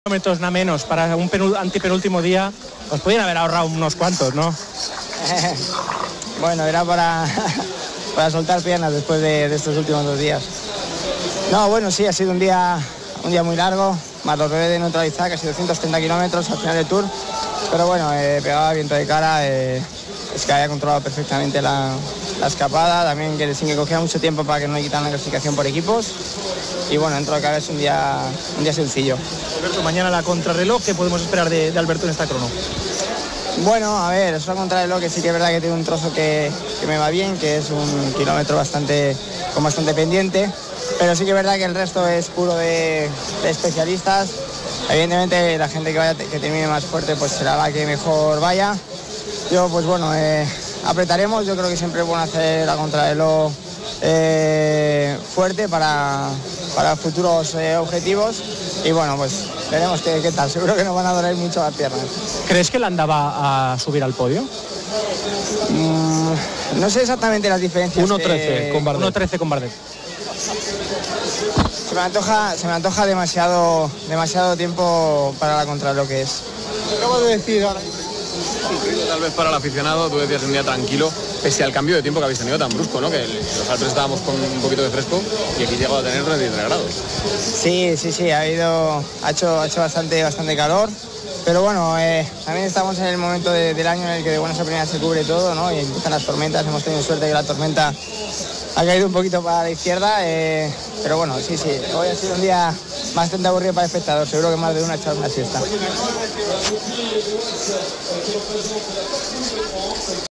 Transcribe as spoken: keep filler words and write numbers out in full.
kilómetros nada menos para un antepenúltimo día, os podían haber ahorrado unos cuantos, ¿no? Bueno, era para, para soltar piernas después de, de estos últimos dos días. No, bueno, sí, ha sido un día, un día muy largo, más los bebés de neutralizar, casi doscientos treinta kilómetros al final del Tour, pero bueno, eh, pegaba viento de cara, eh, es que había controlado perfectamente la, la escapada, también que sin que cogía mucho tiempo para que no le quitaran la clasificación por equipos, y bueno, dentro de cada vez es un día, un día sencillo. Alberto, mañana la contrarreloj, ¿qué podemos esperar de, de Alberto en esta crono? Bueno, a ver, es una contrarreloj que sí que es verdad que tiene un trozo que, que me va bien, que es un kilómetro bastante, con bastante pendiente, pero sí que es verdad que el resto es puro de, de especialistas. Evidentemente la gente que, vaya, que termine más fuerte pues será la que mejor vaya. Yo pues bueno, eh, apretaremos, yo creo que siempre es bueno hacer la contrarreloj eh, fuerte para, para futuros eh, objetivos y bueno, pues veremos qué, qué tal, seguro que nos van a doler mucho las piernas. ¿Crees que Landa va a subir al podio? Mm, no sé exactamente las diferencias. uno trece que... con Bardet. uno trece con Bardet. Se me antoja, se me antoja demasiado, demasiado tiempo para la contrarreloj que es. Acabo de decir ahora. Tal vez para el aficionado, tú decías un día tranquilo, pese al cambio de tiempo que habéis tenido tan brusco, ¿no? Que los Alpes estábamos con un poquito de fresco y aquí llegó a tener treinta y tres grados. Sí, sí, sí, ha habido, ha hecho, ha hecho bastante, bastante calor, pero bueno, eh, también estamos en el momento de, del año en el que de buenas a primeras se cubre todo, ¿no? Y empiezan las tormentas, hemos tenido suerte que la tormenta ha caído un poquito para la izquierda, eh, pero bueno, sí, sí, hoy ha sido un día bastante aburrido para el espectador, seguro que más de uno ha echado una siesta.